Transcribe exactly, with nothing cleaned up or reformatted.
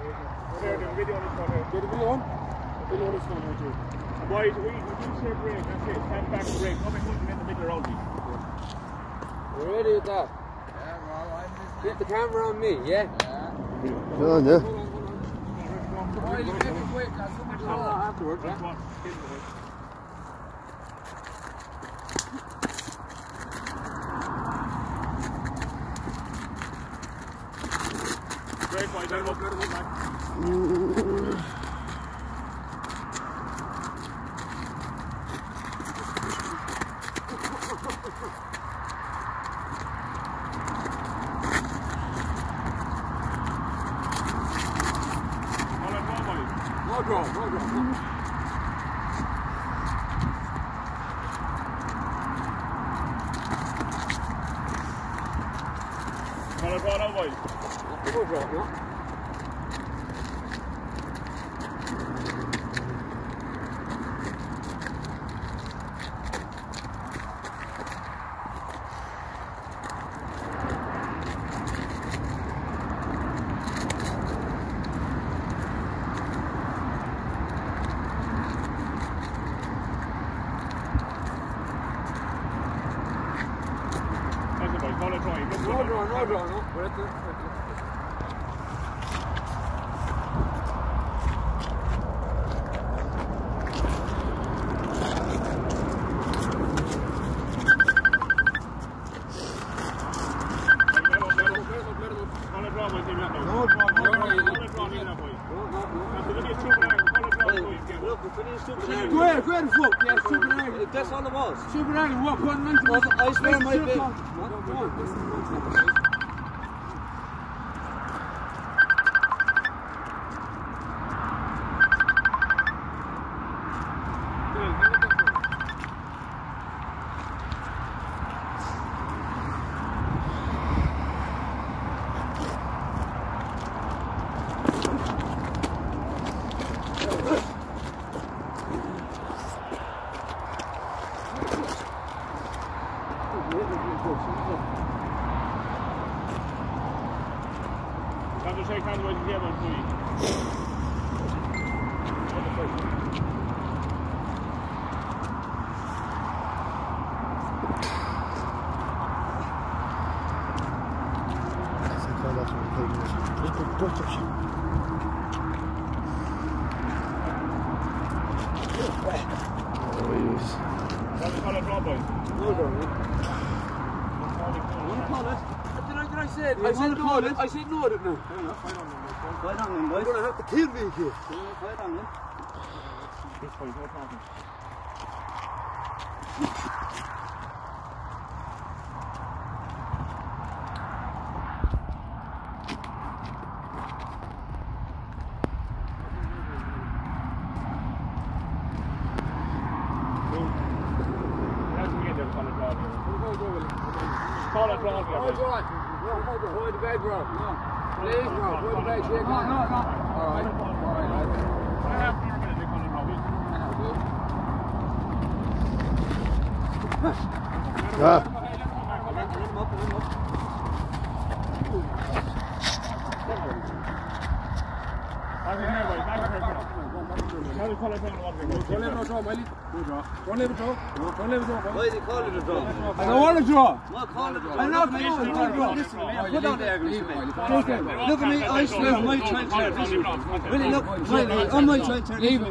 There, the video on this one here. Get the video on? Video on this one here too. Boys, we we say break, that's it. Stand back and break. Come and put them in the middle around me. You ready with that? Yeah, well, I'm listening. Keep the camera on me, yeah? Yeah. Go on, yeah. Why you make it quick? That's what we do Afterwards, That's yeah? one. Great boys, I'm up, get him up back. No draw, no draw. Call it draw now, boys. No draw, no. Call it draw. No draw, no draw, no. We're at the... At the Go ahead, go ahead and flip. Yeah, super angle. That's all it was. Super angle, what? One ninety. I swear my bit. Time to shake hands with the table, please. Call it draw, boys. No draw, no. What do you call it? Did I, did I say it? I said no, it. I said no, it now. Fight on him, boys. You're going to have to kill me here. Yeah, fight on him. This boys, no talking. Call it draw. Hold on. Hold the bag, bro. No. Please, bro. Hold the bag. Shake No, no, no. All right. All right. All right. I have to minute they call it draw. Ah. Don't let it draw, Miley. Don't let it draw. Don't let it draw. Why do you call it a draw? I don't want to draw. No, call it a draw. I know, come on, don't draw. Listen to me. Put down the argument. Okay. Look at me. I swear, I'm my twenty. Really, look. I'm my twenty.